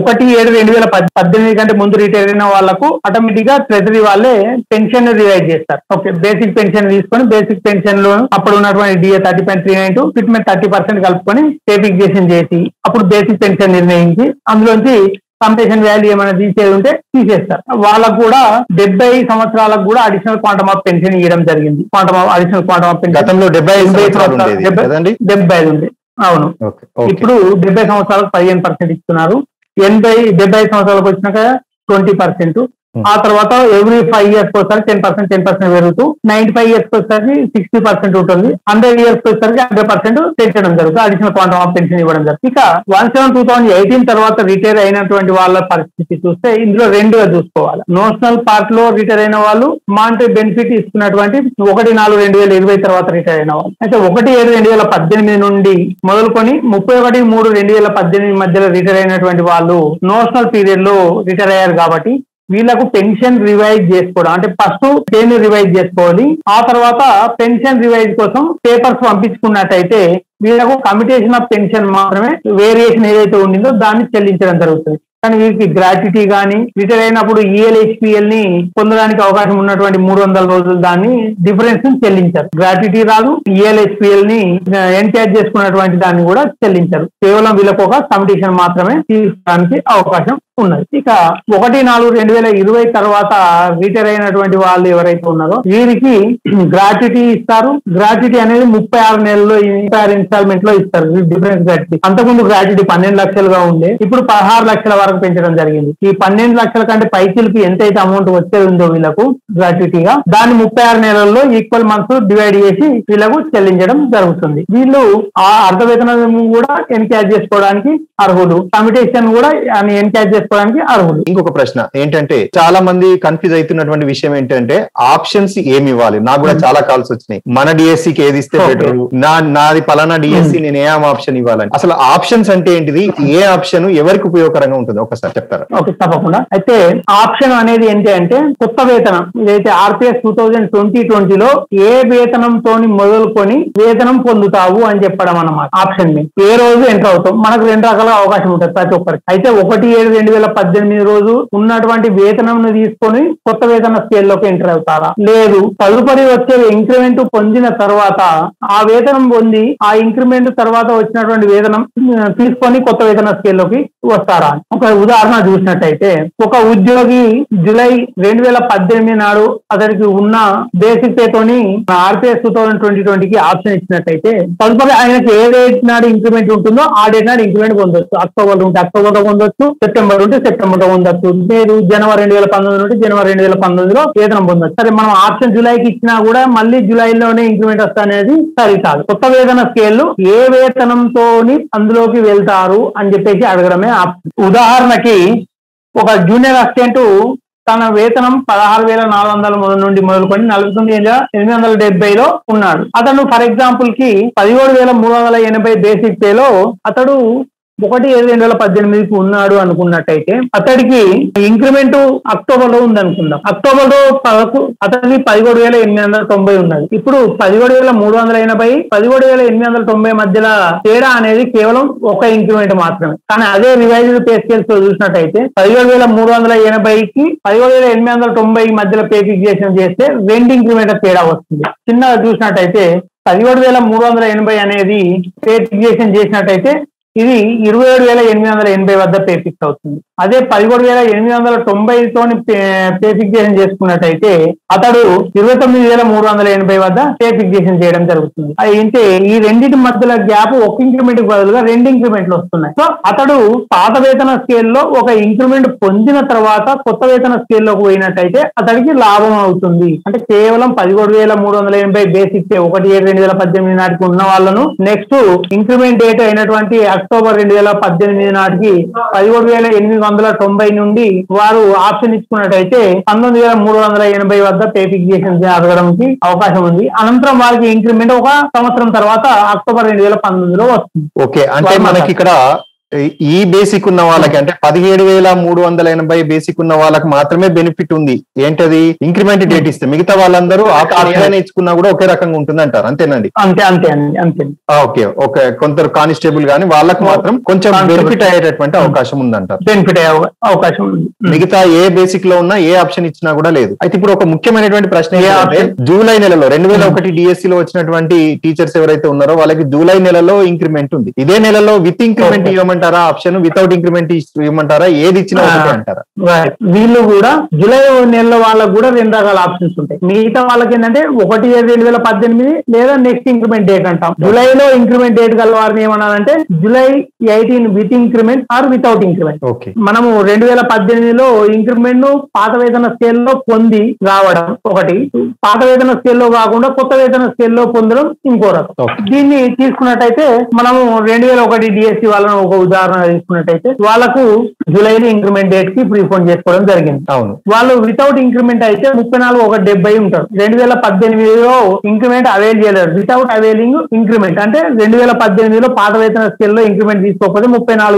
1/7/2018 కంటే ముందు రిటైర్ అయిన వాళ్ళకు ఆటోమేటిక్ గా ట్రెజరీ వాళ్ళే పెన్షన్ రివైజ్ చేస్తారు. ఓకే, బేసిక్ పెన్షన్ తీసుకొని బేసిక్ పెన్షన్ లో అప్పుడు ఉన్నటువంటి DA 30.39 ఫిట్మెంట్ 30% కలుపుకొని పే ఫిక్సేషన్ చేసి అప్పుడు బేసిక్ పెన్షన్ నిర్ణయించి అందులోంచి కంపెన్సేషన్ వాల్యూ ఏమైనా తీసేది ఉంటే తీసేస్తారు. వాళ్ళకు కూడా 70 సంవత్సరాలకు కూడా అడిషనల్ క్వాంటమ్ ఆఫ్ పెన్షన్ ఇవ్వడం జరిగింది. అడిషనల్ క్వాంటమ్ ఆఫ్ పెన్షన్ గతంలో 75 ఉంది. అవును, ఇప్పుడు 70 సంవత్సరాలకు 15% ఇస్తున్నారు. 70 సంవత్సరాలకు వచ్చినాక 20%. ఆ తర్వాత ఎవ్రీ 5 years ఒకసారి 10% పెరుగుతూ 95 years ఒకసారి 60% ఉంటుంది. 100 years ఒకసారి 100% పెంచడం జరుగుతుంది. అడిషనల్ క్వాంటమ్ ఆఫ్ పెన్షన్ ఇవ్వడం జరుగుతుంది. ఇక 1/7/2018 తర్వాత రిటైర్ అయినటువంటి వాళ్ళ పరిస్థితి చూస్తే ఇందులో 2గా చూసుకోవాలి. నోషనల్ పార్ట్ లో రిటైర్ అయిన వాళ్ళు మానిటరీ బెనిఫిట్ ఇస్తున్నటువంటి 1/4/2020 తర్వాత రిటైర్ అయిన వాళ్ళు. అయితే 1/7/2018 నుండి మొదలుకొని 31/3/2018 మధ్యలో రిటైర్ అయినటువంటి వాళ్ళు నోషనల్ పీరియడ్ లో రిటైర్ అయ్యారు. కాబట్టి వీళ్ళకు పెన్షన్ రివైజ్ చేసుకోవడం అంటే ఫస్ట్ పేను రివైజ్ చేసుకోవాలి. ఆ తర్వాత పెన్షన్ రివైజ్ కోసం పేపర్స్ పంపించుకున్నట్టయితే వీళ్ళకు కమిటేషన్ ఆఫ్ పెన్షన్ మాత్రమే వేరియేషన్ ఏదైతే ఉండిందో దాన్ని చెల్లించడం జరుగుతుంది. కానీ వీరికి గ్రాట్యుటీ కానీ రిటైర్ అయినప్పుడు ELHPL ని పొందడానికి అవకాశం ఉన్నటువంటి 300 రోజులు దాన్ని డిఫరెన్స్ చెల్లించారు. గ్రాట్యుటీ రాదు, ELHPL ని ఎన్క్యాష్ చేసుకున్నటువంటి దాన్ని కూడా చెల్లించారు. కేవలం వీళ్ళకు ఒక కమిటేషన్ మాత్రమే తీసుకోవడానికి అవకాశం ఉన్నది. ఇక 1/4/2020 తర్వాత రిటైర్ అయినటువంటి వాళ్ళు ఎవరైతే ఉన్నారో వీరికి గ్రాట్యుటీ ఇస్తారు. గ్రాట్యుటీ అనేది 36 నెలల్లో 36 ఇన్స్టాల్మెంట్ లో ఇస్తారు. డిఫరెన్స్ గ్రాట్యుటీ అంతకుముందు గ్రాట్యుటీ 12 లక్షలుగా ఉండే ఇప్పుడు 16 లక్షల వరకు పెంచడం జరిగింది. ఈ 12 లక్షల కంటే పైచిలకి ఎంతైతే అమౌంట్ వచ్చేది ఉందో వీళ్ళకు గ్రాట్యుటీగా దాన్ని 36 నెలల్లో ఈక్వల్ మంత్స్ డివైడ్ చేసి వీళ్ళకు చెల్లించడం జరుగుతుంది. వీళ్ళు ఆ అర్ధ వేతనం కూడా ఎన్క్యాష్ చేసుకోవడానికి అర్హులు, కమిటేషన్ కూడా ఎన్క్యాష్ చేసుకోవడానికి అర్హులు. ఇంకొక ప్రశ్న ఏంటంటే చాలా మంది కన్ఫ్యూజ్ అవుతున్నటువంటి విషయం ఏంటంటే ఆప్షన్స్ ఏమి ఇవ్వాలి? నాకు కూడా చాలా కాల్స్ వచ్చినాయి. మన డిఎస్సికి ఏది ఇస్తే బెటర్, నాది పలానా డిఎస్సి నేను ఏ ఆప్షన్ ఇవ్వాలని. అసలు ఆప్షన్స్ అంటే ఏంటిది? ఏ ఆప్షన్ ఎవరికి ఉపయోగకరంగా ఉంటుంది ఒకసారి చెప్తారా? ఓకే, తప్పకుండా. అయితే ఆప్షన్ అనేది ఏంటి అంటే కొత్త వేతనం ఇదైతే RPS 2020లో ఏ వేతనంతో మొదలుకొని వేతనం పొందుతావు అని చెప్పడం అన్నమాట. ఆప్షన్ ఏ రోజు ఎంటర్ అవుతాం మనకు 2 రకాల అవకాశం ఉంటుంది ప్రతి ఒక్కరికి. అయితే 1/7/2018 2018 రోజు ఉన్నటువంటి వేతనంను తీసుకొని కొత్త వేతన స్కేల్లోకి ఎంటర్ అవుతారా, లేదు తదుపరి వచ్చే ఇంక్రిమెంట్ పొందిన తర్వాత ఆ వేతనం పొంది ఆ ఇంక్రిమెంట్ తర్వాత వచ్చినటువంటి వేతనం తీసుకొని కొత్త వేతన స్కేల్లోకి వస్తారా? ఒక ఉదాహరణ చూసినట్టయితే, ఒక ఉద్యోగి జూలై 2018 నాడు అతనికి ఉన్న బేసిక్ పే తోని ఆర్పిఎస్ 2020కి ఆప్షన్ ఇచ్చినట్టయితే తదుపరి ఆయనకి ఏ డేట్ నాడు ఇంక్రిమెంట్ ఉంటుందో ఆ డేట్ నాడు ఇంక్రిమెంట్ పొందొచ్చు. అక్టోబర్ ఉంటే అక్టోబర్ లో పొందొచ్చు, సెప్టెంబర్ ఉంటే సెప్టెంబర్ లో పొందొచ్చు, లేదు జనవరి 2019 నుండి జనవరి 2019లో వేతనం పొందొచ్చు. సరే, మనం ఆప్షన్ జూలైకి ఇచ్చినా కూడా మళ్ళీ జూలైలోనే ఇంక్రిమెంట్ వస్తా అనేది సరి కాదు. కొత్త వేతన స్కేల్ ఏ వేతనంతో అందులోకి వెళ్తారు అని చెప్పేసి అడగడమే ఆప్షన్. ఉదాహరణకి ఒక జూనియర్ అసిస్టెంట్ తన వేతనం 16,400 నుండి మొదలుకొని 49,870లో ఉన్నాడు. అతను ఫర్ ఎగ్జాంపుల్ కి 17,380 బేసిక్ పేలో అతడు 1/7/2018కి ఉన్నాడు అనుకున్నట్టయితే అతడికి ఇంక్రిమెంట్ అక్టోబర్ లో ఉంది అనుకుందాం. అక్టోబర్ లో అతనికి 17,890 ఉన్నది. ఇప్పుడు 17,380 17,890 మధ్యలో తేడా అనేది కేవలం ఒక ఇంక్రిమెంట్ మాత్రమే. కానీ అదే రివైజ్డ్ పే స్కేల్స్ లో చూసినట్టయితే 17,380కి 17,890 మధ్యలో పే ఫిక్సేషన్ చేస్తే 2 ఇంక్రిమెంట్ తేడా వస్తుంది. చిన్నగా చూసినట్టయితే 17,380 అనేది పే ఫిక్సేషన్ చేసినట్టయితే ఇది 27,880 వద్ద పే ఫిక్స్ అవుతుంది. అదే 17,890 తోని పే ఫిక్సేషన్ చేసుకున్నట్టయితే అతడు 29,380 వద్ద పే ఫిక్సేషన్ చేయడం జరుగుతుంది. అయితే ఈ రెండింటి మధ్యలో గ్యాప్ ఒక ఇంక్రిమెంట్ బదులుగా 2 ఇంక్రిమెంట్లు వస్తున్నాయి. సో అతడు పాత వేతన స్కేల్లో ఒక ఇంక్రిమెంట్ పొందిన తర్వాత కొత్త వేతన స్కేల్లోకి పోయినట్టయితే అతడికి లాభం అవుతుంది. అంటే కేవలం 17,380 బేసిక్ పే 1/7/2018 నాటికి ఉన్న వాళ్ళను నెక్స్ట్ ఇంక్రిమెంట్ డేట్ అయినటువంటి అక్టోబర్ 2018 నాటికి 17,890 నుండి వారు ఆప్షన్ ఇచ్చుకున్నట్టయితే 19,380 వద్ద పే ఫిక్సేషన్ జరగడానికి అవకాశం ఉంది. అనంతరం వారికి ఇంక్రిమెంట్ ఒక సంవత్సరం తర్వాత అక్టోబర్ 2019లో వస్తుంది. ఓకే, అంటే మనకి ఇక్కడ ఈ బేసిక్ ఉన్న వాళ్ళకి అంటే 17,380 బేసిక్ ఉన్న వాళ్ళకి మాత్రమే బెనిఫిట్ ఉంది. ఏంటది? ఇంక్రిమెంట్ డేట్ ఇస్తే మిగతా వాళ్ళందరూ ఏదైనా ఇచ్చుకున్నా కూడా ఒకే రకంగా ఉంటుంది అంటారు, అంతేనండి? అంతే. ఓకే, కొందరు కానిస్టేబుల్ గానీ వాళ్ళకి మాత్రం కొంచెం బెనిఫిట్ అయ్యేటటువంటి అవకాశం ఉందంటారు. బెనిఫిట్ అయ్యే అవకాశం ఉంది. మిగతా ఏ బేసిక్ లో ఉన్నా ఏ ఆప్షన్ ఇచ్చినా కూడా లేదు. అయితే ఇప్పుడు ఒక ముఖ్యమైనటువంటి ప్రశ్న ఏంటంటే, జూలై నెలలో 2001 డిఎస్సి లో వచ్చినటువంటి టీచర్స్ ఎవరైతే ఉన్నారో వాళ్ళకి జూలై నెలలో ఇంక్రిమెంట్ ఉంది. ఇదే నెలలో విత్ ఇంక్రిమెంట్ ఇవ్వమంటారా ఆప్షన్, వితౌట్ ఇంక్రిమెంట్ ఇవ్వమంటారా? ఏది ఇచ్చినా అంటారా? వీళ్ళు కూడా జూలై నెలలో వాళ్ళకు కూడా 2 రకాల ఆప్షన్స్ ఉంటాయి. మిగతా వాళ్ళకి ఏంటంటే 1/7/2018 లేదా నెక్స్ట్ ఇంక్రిమెంట్ డేట్ అంటాం. జూలైలో ఇంక్రిమెంట్ డేట్ గల వారిని ఏమన్నారంటే July 18 with increment or without increment. మనము 2018లో ఇంక్రిమెంట్ ను పాత వేతన స్కేల్లో పొంది రావడం ఒకటి, పాత వేతన స్కేల్లో కాకుండా కొత్త వేతన స్కేల్లో పొందడం ఇంకో రకం. దీన్ని తీసుకున్నట్టయితే మనము 2001 డిఎస్సి వాళ్ళను ఒక ఉదాహరణ తీసుకున్నట్టయితే వాళ్ళకు జూలైలో ఇంక్రిమెంట్ డేట్ కి ప్రీఫోన్ చేసుకోవడం జరిగింది. వాళ్ళు వితౌట్ ఇంక్రిమెంట్ అయితే 34,170 ఉంటారు. 2018లో ఇంక్రిమెంట్ అవైల్ చేయలేరు. వితౌట్ అవైలింగ్ ఇంక్రిమెంట్ అంటే 2018లో పాత వేతన స్కేల్లో ఇంక్రిమెంట్ తీసుకోకపోతే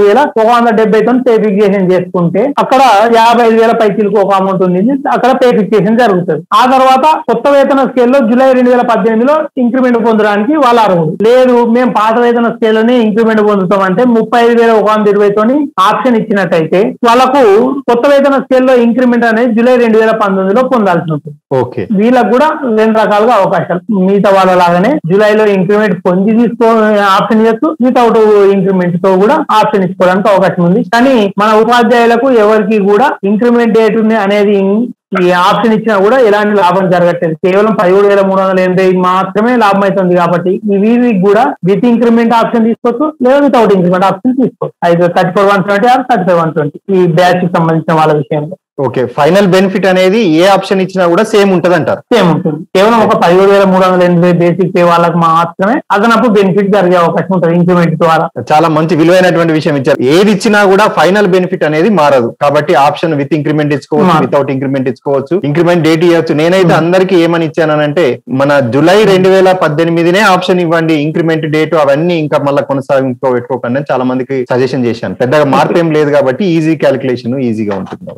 34,170 తో పే ఫిక్సేషన్ చేసుకుంటే అక్కడ 55,000 పైసలకు ఒక అమౌంట్ ఉంది, అక్కడ పే ఫిక్సేషన్ జరుగుతుంది. ఆ తర్వాత కొత్త వేతన స్కేల్లో జూలై 2018లో ఇంక్రిమెంట్ పొందడానికి వాళ్ళ అర్హులు. లేదు మేము పాత వేతన స్కేల్లోనే ఇంక్రిమెంట్ పొందుతాం అంటే 35,120 తోని ఆప్షన్ ఇచ్చినట్టయితే వాళ్ళకు కొత్త వేతన స్కేల్లో ఇంక్రిమెంట్ అనేది జూలై 2019లో పొందాల్సి ఉంటుంది. వీళ్ళకు కూడా 2 రకాలుగా అవకాశాలు. మిగతా వాళ్ళ లాగానే జూలైలో ఇంక్రిమెంట్ పొంది ఆప్షన్ ఇవ్వచ్చు, వితౌట్ ఇంక్రిమెంట్ తో కూడా ఆప్షన్ ఇచ్చుకోవడానికి అవకాశం ఉంది. కానీ మన ఉపాధ్యాయులకు ఎవరికి కూడా ఇంక్రిమెంట్ డేట్ అనేది ఈ ఆప్షన్ ఇచ్చినా కూడా ఎలాంటి లాభం జరగట్లేదు. కేవలం 17,380 మాత్రమే లాభం అవుతుంది. కాబట్టి వీరికి కూడా విత్ ఇంక్రిమెంట్ ఆప్షన్ తీసుకోవచ్చు లేదా వితౌట్ ఇంక్రిమెంట్ ఆప్షన్ తీసుకోవచ్చు. 34,120 ఆర్ 35,120 ఈ బ్యాచ్ కి సంబంధించిన వాళ్ళ విషయంలో. ఓకే, ఫైనల్ బెనిఫిట్ అనేది ఏ ఆప్షన్ ఇచ్చినా కూడా సేమ్ ఉంటది అంటారు? సేమ్ ఉంటుంది. కేవలం ఒక 17,380 బేసిక్ పే వాళ్ళకి మాత్రమే అదనపు బెనిఫిట్ జరిగే అవకాశం ఉంటుంది ఇంక్రిమెంట్ ద్వారా. చాలా మంచి విలువైనటువంటి విషయం ఇచ్చారు. ఏది ఇచ్చినా కూడా ఫైనల్ బెనిఫిట్ అనేది మారదు. కాబట్టి ఆప్షన్ విత్ ఇంక్రిమెంట్ ఇచ్చుకోవచ్చు, వితౌట్ ఇంక్రిమెంట్ ఇచ్చుకోవచ్చు, ఇంక్రిమెంట్ డేట్ ఇవ్వచ్చు. నేనైతే అందరికీ ఏమని ఇచ్చానంటే మన జూలై 2018 ఆప్షన్ ఇవ్వండి, ఇంక్రిమెంట్ డేట్ అవన్నీ ఇంకా మళ్ళీ కొనసాగింపు పెట్టుకోకండి చాలా మందికి సజెషన్ చేశాను. పెద్దగా మార్పు ఏం లేదు కాబట్టి ఈజీ క్యాలిక్యులేషన్ ఈజీగా ఉంటుంది. శ్రీనివాస్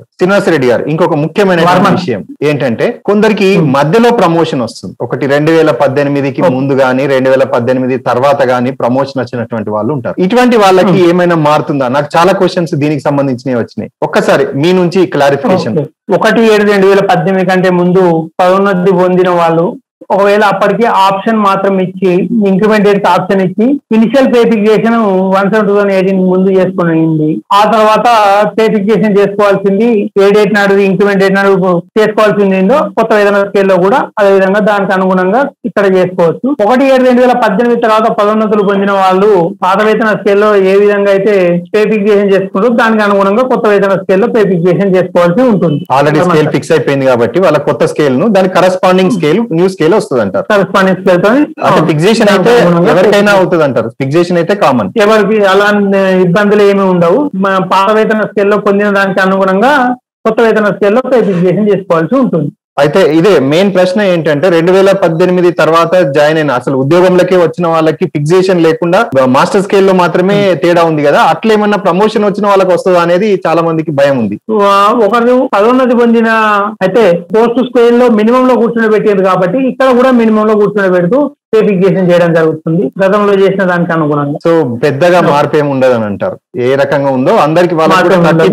శ్రీనివాసరెడ్డి గారు, ఇంకొక ముఖ్యమైన విషయం ఏంటంటే కొందరికి మధ్యలో ప్రమోషన్ వస్తుంది. ఒకటి 2018కి ముందు గానీ 2018 తర్వాత గానీ ప్రమోషన్ వచ్చినటువంటి వాళ్ళు ఉంటారు. ఇటువంటి వాళ్ళకి ఏమైనా మారుతుందా? నాకు చాలా క్వశ్చన్స్ దీనికి సంబంధించినవి వచ్చినాయి. ఒక్కసారి మీ నుంచి క్లారిఫికేషన్. 1/7/2018 కంటే ముందు పదోన్నతి పొందిన వాళ్ళు ఒకవేళ అప్పటికి ఆప్షన్ మాత్రం ఇచ్చి, ఇంక్రిమెంట్ డేట్ ఆప్షన్ ఇచ్చి ఇనిషియల్ పే ఫిక్సేషన్ 1/7/2018 ముందు చేసుకుని, ఆ తర్వాత పే ఫిక్సేషన్ చేసుకోవాల్సింది ఏ డేట్ నాడు, ఇంక్రిమెంట్ డేట్ నాడు చేసుకోవాల్సిందో కొత్త వేతన స్కేల్లో కూడా అదే విధంగా దానికి అనుగుణంగా ఇక్కడ చేసుకోవచ్చు. 1/7/2018 తర్వాత పదోన్నతులు పొందిన వాళ్ళు పాత వేతన స్కేల్లో ఏ విధంగా అయితే పే ఫిక్సేషన్ చేసుకుంటారో దానికి అనుగుణంగా కొత్త వేతన స్కేల్లో పే ఫిక్సేషన్ చేసుకోవాల్సి ఉంటుంది. ఆల్రెడీ స్కేల్ ఫిక్స్ అయిపోయింది కాబట్టి వాళ్ళ కొత్త స్కేల్ ను దాని కరస్పాండింగ్ స్కేల్ న్యూ స్కేల్ వస్తుంది అంటారు. కరస్పాండింగ్ స్కేల్ తో ఫిక్సేషన్ అయితే ఎవరికైనా అవుతుంది అంటారు. ఫిక్సేషన్ అయితే కామన్, ఎవరికి అలా ఇబ్బందులు ఏమి ఉండవు. పాత వేతన స్కేల్లో పొందిన దానికి అనుగుణంగా కొత్త వేతన స్కేల్లో పే ఫిక్సేషన్ చేసుకోవాల్సి ఉంటుంది. అయితే ఇదే మెయిన్ ప్రశ్న ఏంటంటే 2018 తర్వాత జాయిన్ అయిన అసలు ఉద్యోగంలోకి వచ్చిన వాళ్ళకి ఫిక్సేషన్ లేకుండా మాస్టర్ స్కేల్ లో మాత్రమే తేడా ఉంది కదా, అట్లా ఏమన్నా ప్రమోషన్ వచ్చిన వాళ్ళకి వస్తుందా అనేది చాలా మందికి భయం ఉంది. ఒకరు పదోన్నతి పొందిన అయితే పోస్ట్ స్కేల్ లో మినిమం లో కూర్చుని పెట్టారు కాబట్టి ఇక్కడ కూడా మినిమం లో కూర్చుని పెడుతూ పే ఫిక్సేషన్ చేయడం జరుగుతుంది గతంలో చేసిన దానికి అనుగుణంగా. సో పెద్దగా మార్పు ఏమి ఉండదు అని అంటారు. ఏ రకంగా ఉందో అందరికి వాళ్ళకి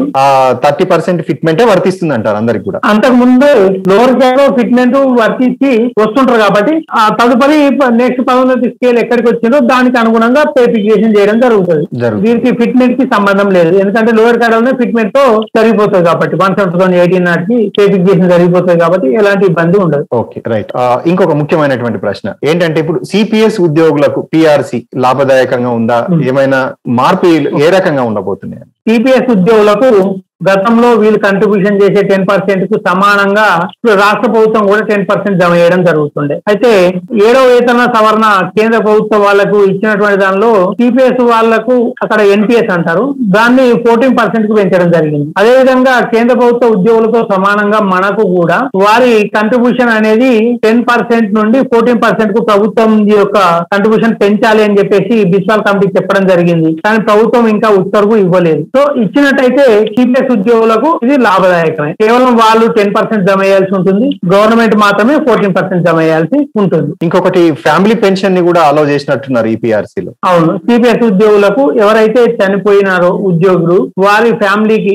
30% ఫిట్మెంటే వర్తిస్తుంది అంటారు అందరికి కూడా. అంతకు ముందు లోవర్ స్కేల్ ఫిట్మెంట్ వర్తించి వస్తుంటారు కాబట్టి ఆ తదుపరి నెక్స్ట్ పదోన్నతి స్కేల్ ఎక్కడికి వచ్చిందో దానికి అనుగుణంగా పే ఫిక్సేషన్ చేయడం జరుగుతుంది. దీనికి ఫిట్మెంట్ కి సంబంధం లేదు, ఎందుకంటే లోవర్ స్కేల్ ఫిట్మెంట్ తో జరిగిపోతుంది కాబట్టి 1/7/2018 నాటికి పే ఫిక్సేషన్ జరిగిపోతుంది కాబట్టి ఎలాంటి ఇబ్బంది ఉండదు. Okay, right. ఇంకొక ముఖ్యమైనటువంటి ప్రశ్న ఏంటంటే ఇప్పుడు సిపిఎస్ ఉద్యోగులకు పిఆర్సి లాభదాయకంగా ఉందా? ఏమైనా మార్పు ఏ రకంగా ఉండబోతున్నాయి? సిపిఎస్ ఉద్యోగులకు గతంలో వీళ్ళు కంట్రిబ్యూషన్ చేసే 10% కు సమానంగా రాష్ట్ర ప్రభుత్వం కూడా 10% జమ చేయడం జరుగుతుండే. అయితే 7వ వేతన సవరణ కేంద్ర ప్రభుత్వం వాళ్లకు ఇచ్చినటువంటి దానిలో సిపిఎస్ వాళ్లకు అక్కడ ఎన్పిఎస్ అంటారు, దాన్ని 14% కు పెంచడం జరిగింది. అదేవిధంగా కేంద్ర ప్రభుత్వ ఉద్యోగులతో సమానంగా మనకు కూడా వారి కంట్రిబ్యూషన్ అనేది 10% నుండి 14% కు ప్రభుత్వం యొక్క కంట్రిబ్యూషన్ పెంచాలి అని చెప్పేసి బిస్వాల్ కమిటీకి చెప్పడం జరిగింది. కానీ ప్రభుత్వం ఇంకా ఉత్తర్వు ఇవ్వలేదు. సో ఇచ్చినట్టయితే సిపిఎస్ ఉద్యోగులకు ఇది లాభదాయకమే. కేవలం వాళ్ళు 10% జమ చేయాల్సి ఉంటుంది, గవర్నమెంట్ మాత్రమే 14% జమ చేయాల్సి ఉంటుంది. ఇంకొకటి ఫ్యామిలీ పెన్షన్ ని కూడా అలౌ చేసినట్టున్నారు ఈ పిఆర్సీలో. అవును, సిపిఎస్ ఉద్యోగులకు ఎవరైతే చనిపోయినారో ఉద్యోగులు వారి ఫ్యామిలీకి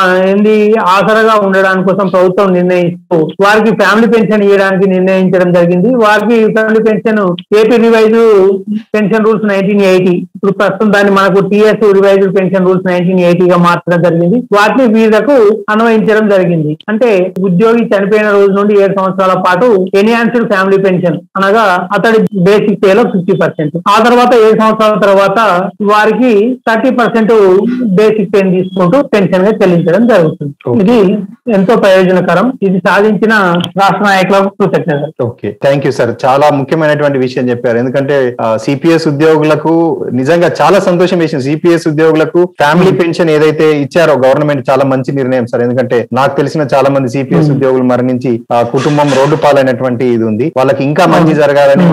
ఆసరగా ఉండడానికి కోసం ప్రభుత్వం నిర్ణయిస్తూ వారికి ఫ్యామిలీ పెన్షన్ ఇవ్వడానికి నిర్ణయించడం జరిగింది. వారికి family pension AP revise pension rules 1980, ఇప్పుడు ప్రస్తుతం దాన్ని మనకు టిఎస్ రివైజ్ పెన్షన్ రూల్స్ 1980 గా మార్చడం జరిగింది. వాటిని వీళ్ళకు అన్వయించడం జరిగింది. అంటే ఉద్యోగి చనిపోయిన రోజు నుండి 7 సంవత్సరాల పాటు ఎన్హాన్స్డ్ ఫ్యామిలీ పెన్షన్ అనగా అతడి బేసిక్ పే లో 50%, ఆ తర్వాత 7 సంవత్సరాల తర్వాత వారికి 30% బేసిక్ పే తీసుకుంటూ పెన్షన్ గా చెల్లించడం జరుగుతుంది. ఇది ఎంతో ప్రయోజనకరం. ఇది సాధించిన రాష్ట్ర నాయకులకు కృతజ్ఞతలు. Okay, thank you sir. చాలా ముఖ్యమైనటువంటి విషయం చెప్పారు. ఎందుకంటే సిపిఎస్ ఉద్యోగులకు నిజంగా చాలా సంతోషం వేసింది. సిపిఎస్ ఉద్యోగులకు ఫ్యామిలీ పెన్షన్ ఏదైతే ఇచ్చారో గవర్నమెంట్ చాలా మంచి నిర్ణయం సార్. ఎందుకంటే నాకు తెలిసిన చాలా మంది సిపిఎస్ ఉద్యోగులు మరణించి కుటుంబం రోడ్డు పాలైనటువంటి ఇది ఉంది. వాళ్ళకి ఇంకా మంచి జరగాలని,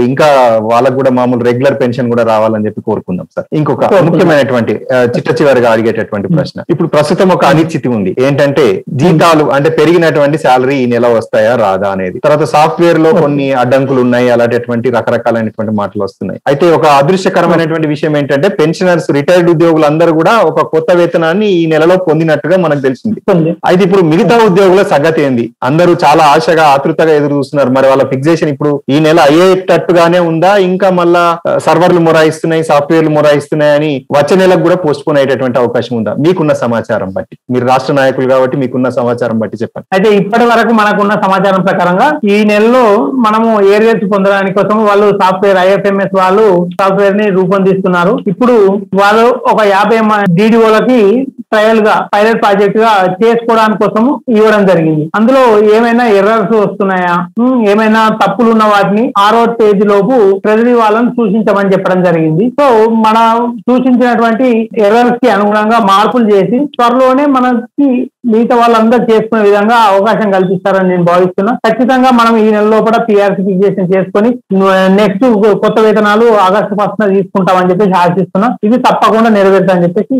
వాళ్ళకు కూడా మామూలు రెగ్యులర్ పెన్షన్ కూడా రావాలని చెప్పి కోరుకుందాం సార్. ఇంకొక ముఖ్యమైనటువంటి చివరిగా అడిగేటటువంటి ప్రశ్న, ఇప్పుడు ప్రస్తుతం ఒక అనిశ్చితి ఉంది. ఏంటంటే జీతాలు అంటే పెరిగినటువంటి శాలరీ ఈ నెల వస్తాయా రాదా అనేది. తర్వాత సాఫ్ట్వేర్ లో కొన్ని అడ్డంకులు ఉన్నాయి, అలాంటి రకరకాలైనటువంటి మాటలు వస్తున్నాయి. అయితే ఒక అదృశ్యకరమైనటువంటి విషయం ఏంటంటే పెన్షనర్స్, రిటైర్డ్ ఉద్యోగులు అందరూ కూడా ఒక కొత్త వేతనాన్ని ఈ నెలలో పొందినట్టుగా మనకు తెలిసింది. అయితే ఇప్పుడు మిగతా ఉద్యోగుల సంగతి ఏంది? అందరూ చాలా ఆశగా ఆతృతగా ఎదురు చూస్తున్నారు. మరి వాళ్ళ ఫిక్సేషన్ ఇప్పుడు ఈ నెల అయ్యేటట్టుగానే ఉందా, ఇంకా మళ్ళా సర్వర్లు మొరాయిస్తున్నాయి, సాఫ్ట్వేర్లు మొరాయిస్తున్నాయి అని వచ్చే నెలకు కూడా పోస్ట్ పోన్ అయ్యేటువంటి అవకాశం ఉందా? మీకున్న సమాచారం బట్టి, మీరు రాష్ట్ర నాయకులు కాబట్టి మీకున్న సమాచారం బట్టి చెప్పండి. అయితే ఇప్పటి వరకు మనకున్న సమాచారం ప్రకారంగా ఈ నెలలో మనము ఏరియల్స్ పొందడానికి కోసం వాళ్ళు సాఫ్ట్వేర్ ఐఎఫ్ఎంఎస్ వాళ్ళు సాఫ్ట్వేర్ ని రూపొందిస్తున్నారు. ఇప్పుడు వాళ్ళు ఒక 50 డిడిఓలకి ట్రయల్ గా పైలట్ ప్రాజెక్ట్ గా చేసుకోవడానికి కోసం ఇవ్వడం జరిగింది. అందులో ఏమైనా ఎర్రర్స్ వస్తున్నాయా, ఏమైనా తప్పులు ఉన్న వాటిని 6వ తేదీ లోపు ట్రెజరీ వాళ్ళని సూచించమని చెప్పడం జరిగింది. సో మన సూచించినటువంటి ఎర్రర్స్ కి అనుగుణంగా మార్పులు చేసి త్వరలోనే మనకి మిగతా వాళ్ళందరూ చేసుకునే విధంగా అవకాశం కల్పిస్తారని నేను భావిస్తున్నా. ఖచ్చితంగా మనం ఈ నెల లోపల పిఆర్సీ ఫిక్సేషన్ చేసుకుని నెక్స్ట్ కొత్త వేతనాలు ఆగస్టు 1న తీసుకుంటామని చెప్పేసి ఆశిస్తున్నా. ఇది తప్పకుండా నెరవేరుతామని చెప్పేసి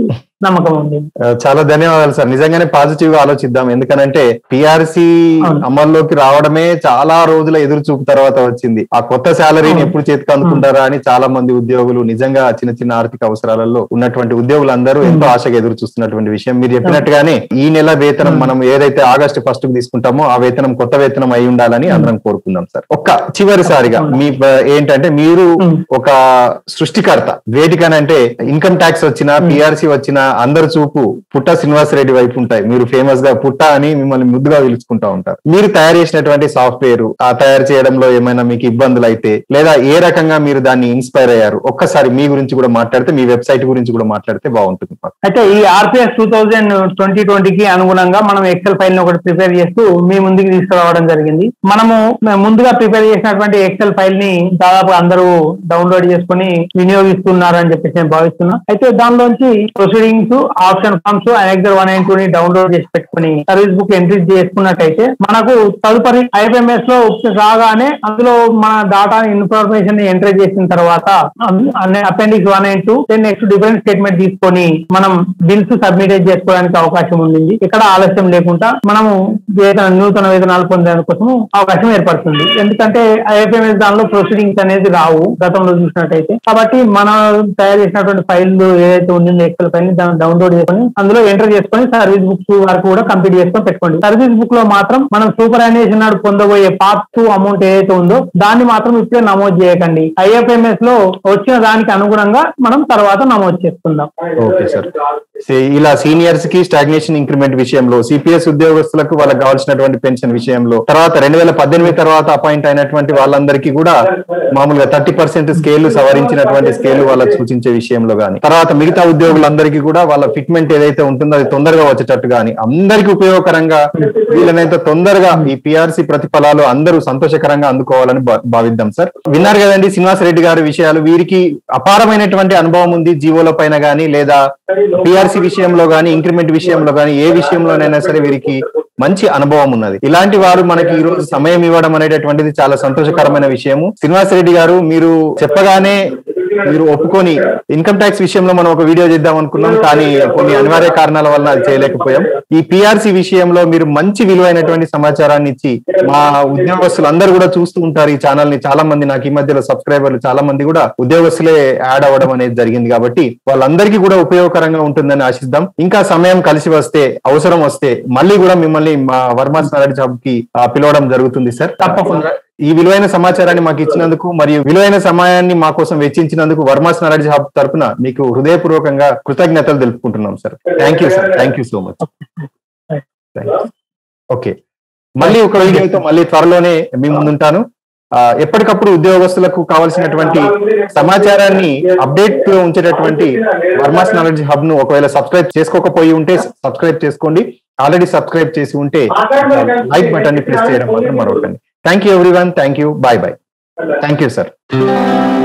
నమ్మకం ఉంది. చాలా ధన్యవాదాలు సార్. నిజంగానే పాజిటివ్ గా ఆలోచిద్దాం. ఎందుకనంటే పిఆర్సి అమల్లోకి రావడమే చాలా రోజుల ఎదురు చూపు తర్వాత వచ్చింది. ఆ కొత్త శాలరీని ఎప్పుడు చేతికి అందుకుంటారా అని చాలా మంది ఉద్యోగులు, నిజంగా చిన్న చిన్న ఆర్థిక అవసరాలలో ఉన్నటువంటి ఉద్యోగులందరూ ఎంతో ఆశగా ఎదురు చూస్తున్నటువంటి విషయం. మీరు చెప్పినట్టుగానే ఈ నెల వేతనం మనం ఏదైతే ఆగస్టు 1 కు తీసుకుంటామో ఆ వేతనం కొత్త వేతనం అయి ఉండాలని అందరం కోరుకుందాం సార్. ఒక్క చివరిసారిగా మీ ఏంటంటే మీరు ఒక సృష్టికర్త. వేటికనంటే ఇన్కమ్ ట్యాక్స్ వచ్చినా పిఆర్సి వచ్చినా అందరు చూపు పుట్ట శ్రీనివాసరెడ్డి వైపు ఉంటాయి. మీరు ఫేమస్ గా పుట్ట అని మిమ్మల్ని ముద్దుగా పిలుచుకుంటా ఉంటారు. మీరు తయారు చేసినటువంటి సాఫ్ట్వేర్ ఆ తయారు చేయడంలో ఏమైనా మీకు ఇబ్బందులు అయితే లేదా ఏ రకంగా మీరు దాన్ని ఇన్స్పైర్ అయ్యారు, ఒక్కసారి మీ గురించి కూడా మాట్లాడితే, మీ వెబ్సైట్ గురించి కూడా మాట్లాడితే బాగుంటుంది. అయితే ఈ ఆర్పిఎస్ 2020కి అనుగుణంగా మనం ఎక్సెల్ ఫైల్ ని ఒకటి ప్రిపేర్ చేస్తూ మీ ముందుకు తీసుకురావడం జరిగింది. మనము ముందుగా ప్రిపేర్ చేసినటువంటి ఎక్సెల్ ఫైల్ ని దాదాపు అందరూ డౌన్లోడ్ చేసుకుని వినియోగిస్తున్నారు అని చెప్పేసి నేను భావిస్తున్నా. అయితే దానిలోంచి proceedings, option forms, annexure 1 and 2 ని డౌన్లోడ్ చేసి పెట్టుకుని సర్వీస్ బుక్ ఎంట్రీ చేసుకున్నట్టయితే మనకు తదుపరి ఐఎఫ్ఎంఎస్ లో రాగానే అందులో మన డాటా ఇన్ఫర్మేషన్ ని ఎంట్రీ చేసిన తర్వాత appendix 1 and 2 next different statement తీసుకొని మనం బిల్స్ సబ్మిట్ చేసుకోవడానికి అవకాశం ఉంది. ఇక్కడ ఆలస్యం లేకుండా మనము నూతన వేతనాలు పొందేందుకు కోసం అవకాశం ఏర్పడుతుంది. ఎందుకంటే ఐఎఫ్ఎంఎస్ దానిలో ప్రొసీడింగ్స్ అనేది రావు గతంలో చూసినట్టయితే. కాబట్టి మనం తయారు చేసినటువంటి ఫైల్ ఏదైతే ఉండిందో ఎక్సెల్ ఫైల్ ని దాన్ని డౌన్లోడ్ చేసుకొని అందులో ఎంటర్ చేసుకొని సర్వీస్ బుక్ వరకు కూడా కంప్లీట్ చేసుకొని పెట్టుకోండి. సర్వీస్ బుక్ లో మాత్రం మనం సూపర్ యాన్యుయేషన్ నాడు పొందబోయే పార్ట్ 2 అమౌంట్ ఏదైతే ఉందో దాన్ని మాత్రం ఇప్పుడే నమోదు చేయకండి. ఐఎఫ్ఎంఎస్ లో వచ్చిన దానికి అనుగుణంగా మనం తర్వాత నమోదు చేసుకుందాం. Okay sir. ఇలా సీనియర్స్ కి స్టాగ్నేషన్ ఇంక్రిమెంట్ విషయంలో, సిపిఎస్ ఉద్యోగస్తులకు వాళ్ళకి కావాల్సినటువంటి పెన్షన్ విషయంలో, తర్వాత 2018 తర్వాత అపాయింట్ అయినటువంటి వాళ్ళందరికీ కూడా మామూలుగా 30% స్కేల్ సవరించినటువంటి స్కేల్ వాళ్ళకి సూచించే విషయంలో గానీ, తర్వాత మిగతా ఉద్యోగులందరికీ కూడా వాళ్ళ ఫిట్మెంట్ ఏదైతే ఉంటుందో అది తొందరగా వచ్చేటట్టు గానీ, అందరికీ ఉపయోగకరంగా వీళ్ళనైతే తొందరగా ఈ పిఆర్సి ప్రతిఫలాలు అందరూ సంతోషకరంగా అందుకోవాలని భావిద్దాం సార్. విన్నారు కదండి శ్రీనివాసరెడ్డి గారి విషయాలు. వీరికి అపారమైనటువంటి అనుభవం ఉంది జీవోల పైన గానీ, లేదా పిఆర్సి విషయంలో గానీ, ఇంక్రిమెంట్ విషయంలో గానీ, ఏ విషయంలోనైనా సరే వీరికి మంచి అనుభవం ఉన్నది. ఇలాంటి వారు మనకి ఈ రోజు సమయం ఇవ్వడం అనేటటువంటిది చాలా సంతోషకరమైన విషయము. శ్రీనివాసరెడ్డి గారు, మీరు చెప్పగానే మీరు ఒప్పుకొని ఇన్కమ్ ట్యాక్స్ విషయంలో మనం ఒక వీడియో చేద్దాం అనుకున్నాం, కానీ కొన్ని అనివార్య కారణాల వల్ల అది చేయలేకపోయాం. ఈ పిఆర్సి విషయంలో మీరు మంచి విలువైనటువంటి సమాచారాన్ని ఇచ్చి మా ఉద్యోగస్తులు అందరూ కూడా చూస్తూ ఉంటారు ఈ ఛానల్ ని. చాలా మంది నాకు ఈ మధ్యలో సబ్స్క్రైబర్లు చాలా మంది కూడా ఉద్యోగస్తులే యాడ్ అవ్వడం అనేది జరిగింది. కాబట్టి వాళ్ళందరికీ కూడా ఉపయోగకరంగా ఉంటుందని ఆశిద్దాం. ఇంకా సమయం కలిసి వస్తే, అవసరం వస్తే మళ్ళీ కూడా మిమ్మల్ని మా వర్మాస్ నాలెడ్జ్ హబ్ కి పిలవడం జరుగుతుంది సార్. తప్పకుండా ఈ విలువైన సమాచారాన్ని మాకు ఇచ్చినందుకు మరియు విలువైన సమయాన్ని మా కోసం వెచ్చించినందుకు వర్మాస్ నాలెడ్జ్ హబ్ తరఫున మీకు హృదయపూర్వకంగా కృతజ్ఞతలు తెలుపుకుంటున్నాం సార్. Thank you sir. Thank you so much. Okay, మళ్ళీ ఒక వీడియోతో మళ్ళీ త్వరలోనే మీ ముందుంటాను. ఎప్పటికప్పుడు ఉద్యోగస్తులకు కావాల్సినటువంటి సమాచారాన్ని అప్డేట్ ఉంచేటటువంటి వర్మాస్ నాలెడ్జ్ హబ్ ను ఒకవేళ సబ్స్క్రైబ్ చేసుకోకపోయి ఉంటే సబ్స్క్రైబ్ చేసుకోండి. ఆల్రెడీ సబ్స్క్రైబ్ చేసి ఉంటే లైక్ బటన్ ని ప్రెస్ చేయడం మాత్రం మరొకండి. Thank you everyone. Thank you. Bye bye. Thank you sir.